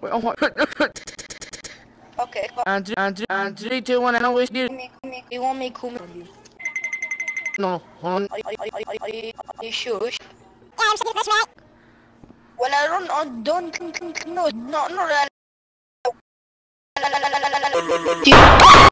Omar. Okay. And 3, 2, 1, and always do. You want me to call me? No, hold on. Are you sure? Yeah, I'm sure that's right. Well, I don't think, no, not